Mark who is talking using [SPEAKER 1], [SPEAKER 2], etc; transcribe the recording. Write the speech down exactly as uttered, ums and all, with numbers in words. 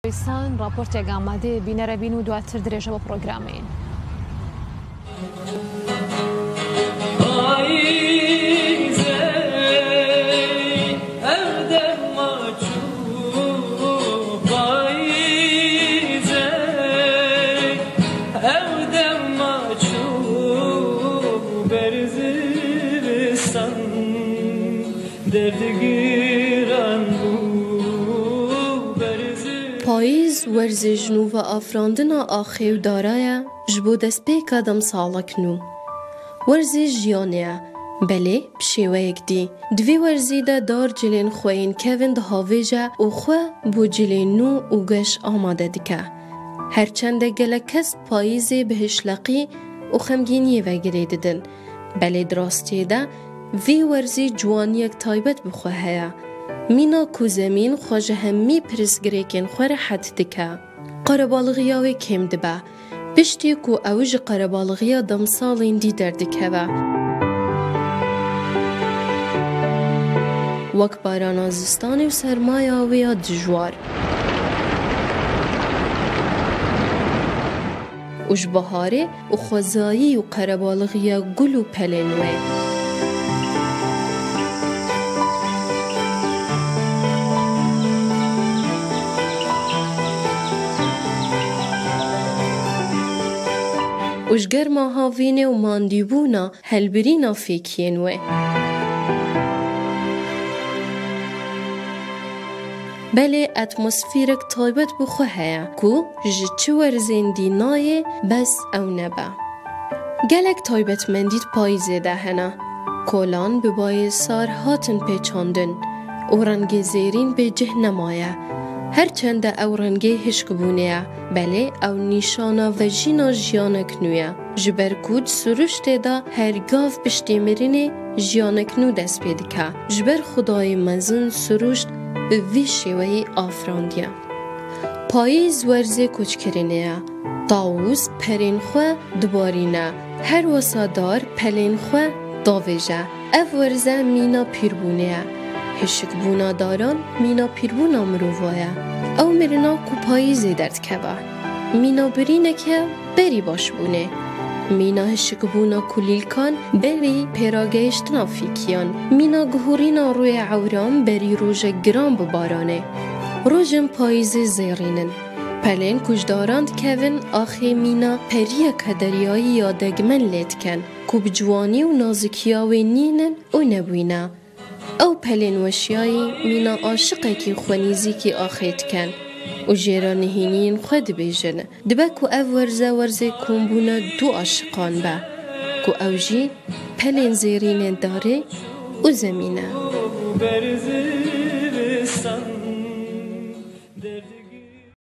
[SPEAKER 1] سان راپورتێک ئامادەیە بینەرەبین و دواتر درێژە بە پرۆگرامین.
[SPEAKER 2] پاییز ورزی جنو و آفراندنا آخیو دارایه جبو دست پیکا دم سالک نو. ورزی جیانه بله بشیوه یک دی. دوی ورزی ده دار جلین خوین کوین ده هاویجه و خواه بو جلین نو و گش آماده دکه. هرچنده گله کس پاییزی بهشلقی و خمگینی وگری ددن. بله دراستی ده وی ورزی جوانی یک تایبت بخواه هیا. مینا کو زمین خواجه همی پرسگریکن خواه حد دکه. قربالغیاوی کم دبه. پشتی کو اوج قربالغیا دم سالین دی دردکه و. وک باران آزستانی و سرمایه ویا دجوار. اوش بهاره و خوزایی و قربالغیا گل و پلنوه. وشگر ماهاوینه و ماندیبونا هلبرینا فیکینوه. بله اتمسفیرک تایبت بخواه کو جچه ورزندی نایه بس او نبا. گلک تایبت مندید پاییزه دهنه. کولان ببای سار هاتن پیچاندن. اورنگ زیرین به جه نمایه. هرچند او رنگه هشکبونه بله او نیشانا و جینا جیانک نویه. جبر کود سروشت دا هرگاف پشتی مرینه جیانک نو دست پیدکه. جبر خدای مزن سروشت به وی شوی آفراندیه. پاییز ورزه کچکرینه. طاووس پرین خواه دبارینه. هر وسادار پلین خواه داویجه. اف ورزه مینا پیربونه. هشک بونا داران مینا پیربونا مرووایه. او مرنا کو پاییزی درد که با. مینا برینه که بری باش بونه. مینا هشک بونا کلیلکان بری پیراگیشتنا فیکیان. مینا گهورینا روی عورام بری روژ گرام ببارانه. روژم پاییزی زیرینن. پلین کجداراند کهون آخی مینا پریه کدریایی یا دگمن لید کن. کو بجوانی و نازکیاوی نینن و نبوینه. او پلین وشیایی مینا عاشقه کی خونیزی کی آخیت کن و جیرانهینین خود بیجن دبه کو او ورزه ورزه کنبونه دو عاشقان به کو او جی پلین زیرین داره و زمینه